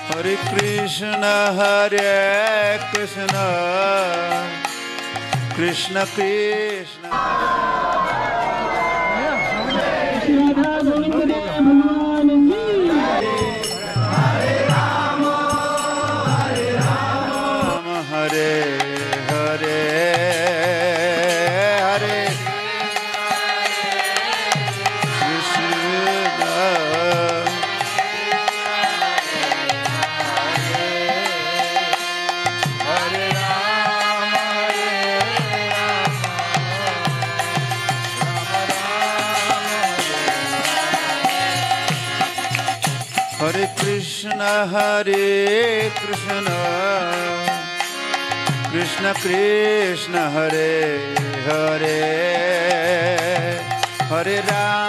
Hare Krishna Krishna Krishna Hare Hare Hare Krishna Hare Rama Hare Krishna Krishna Krishna Hare Hare Hare Rama